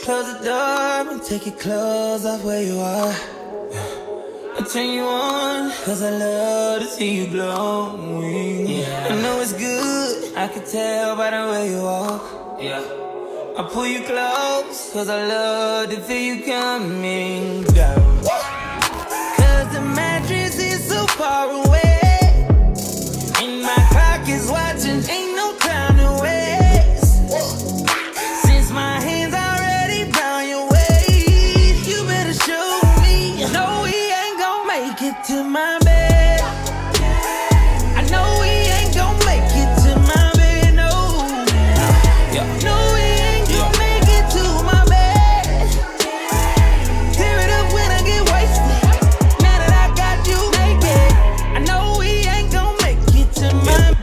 Close the door and take your clothes off where you are. I'll turn you on, cause I love to see you glowing. Yeah. I know it's good, I can tell by the way you walk. Yeah. I'll pull you close, cause I love to feel you coming down. Cause the mattress is so far away, and my clock is watching, ain't no time to waste. Since my hands already down your waist, you better show me. No, we ain't gon' make it to my bed. I know we ain't gon' make it to my bed, no. No, we ain't gon' make it to my bed. Tear it up when I get wasted. Now that I got you naked, I know we ain't gon' make it to my bed.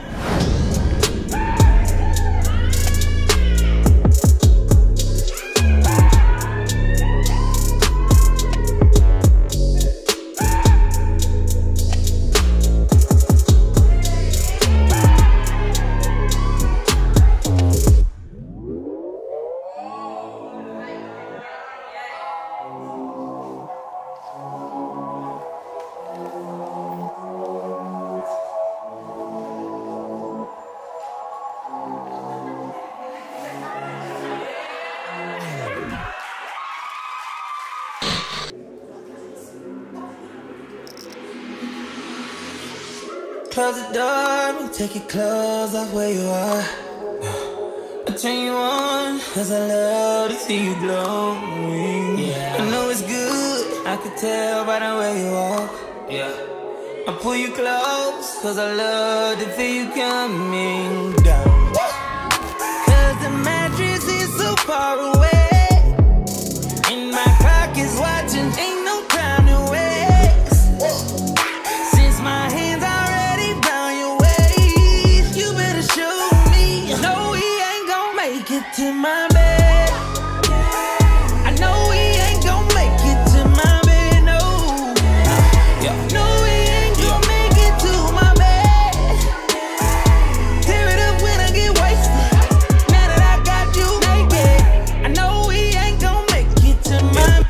Close the door and take your clothes off where you are. I'll turn you on, cause I love to see you glowing. Yeah. I know it's good, I can tell by the way you walk. Yeah. I'll pull you close, cause I love to feel you coming down. Cause the mattress is so far away, and my clock is watching, ain't no time to waste. Since my hands already down your waist, you better show me. No, we ain't gon' make it to my bed. I know we ain't gon' make it to my bed, no. No, we ain't gon' make it to my bed. Tear it up when I get wasted. Now that I got you naked, I know we ain't gon' make it to my bed.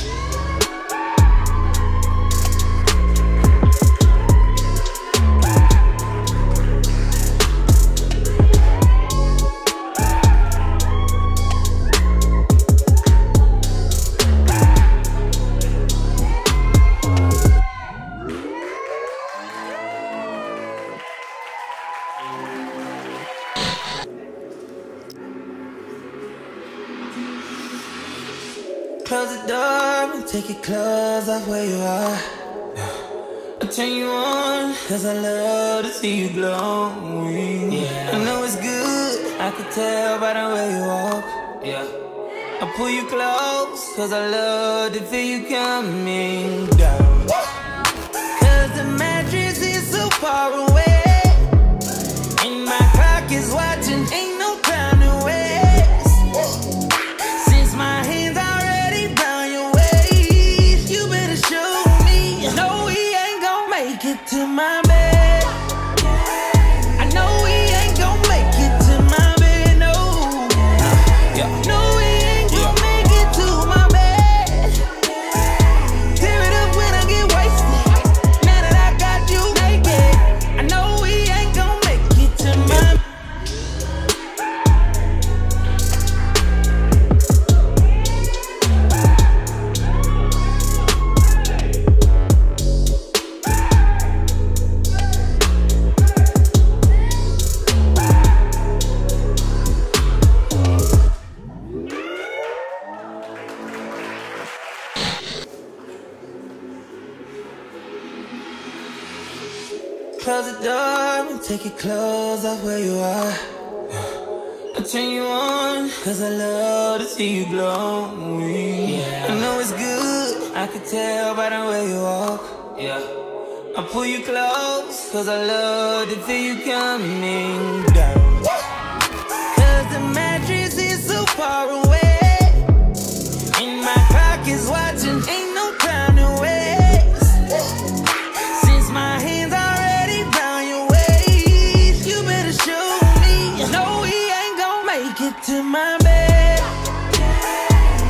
Close the door and take your clothes off where you are. I'll turn you on, cause I love to see you glowing. Yeah. I know it's good, I can tell by the way you walk. Yeah. I'll pull you close, cause I love to feel you coming down. Cause the mattress is so far away, and my clock is watching, ain't no time to waste. Since my hands already down your waist, you better show me. No, we ain't gon' make it to my bed. I know we ain't gon' make it to my bed, no. No, we ain't gon' make it to my bed. Tear it up when I get wasted. Now that I got you naked, I know we ain't gon' make it to my bed. Close the door and take your clothes off where you are. I'll turn you on, cause I love to see you glowing. Yeah. I know it's good, I can tell by the way you walk. Yeah. I'll pull you close, cause I love to feel you coming down. Cause the mattress is so far away, and my clock is watching, ain't no time to waste. Since my hands already down your waist, you better show me. No, we ain't gon' make it to my bed.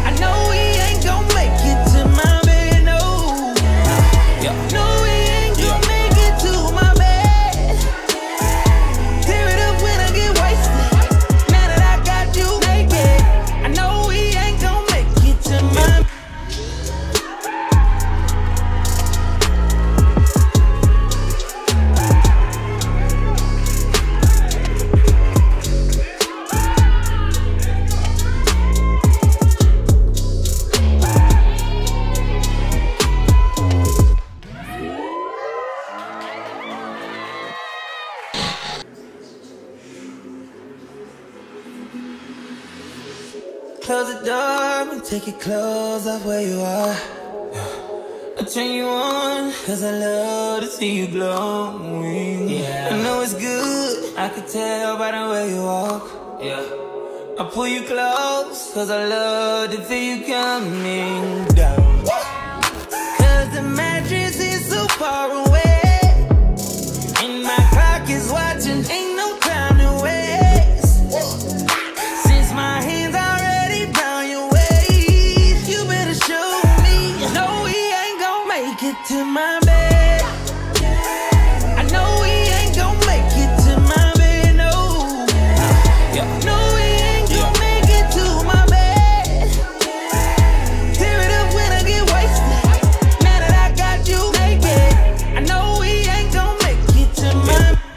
Close the door and take your clothes off where you are. I turn you on, cause I love to see you glowing. Yeah. I know it's good, I can tell by the way you walk. Yeah. I pull you close, cause I love to feel you coming down. Cause the mattress is so far away, and my clock is watching, ain't no time to waste. Since my hands already down your waist, you better show me. No, we ain't gon' make it to my bed. I know we ain't gon' make it to my bed, no. No, we ain't gon' make it to my bed. Tear it up when I get wasted. Now that I got you naked, I know we ain't gon' make it to my bed.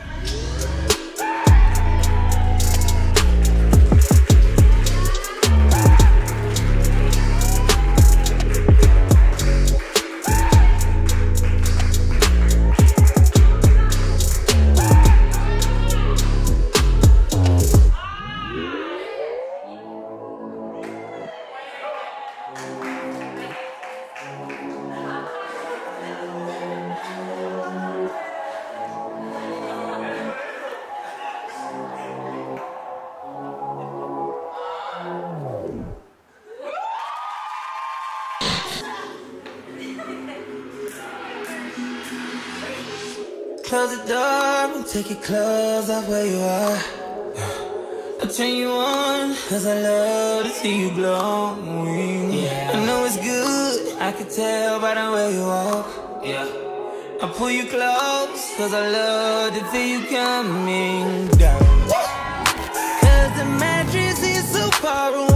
Close the door and take your clothes off where you are. I turn you on, cause I love to see you glowing. Yeah. I know it's good, I can tell by the way you walk. Yeah. I pull you close, cause I love to feel you coming down. Cause the mattress is so far away,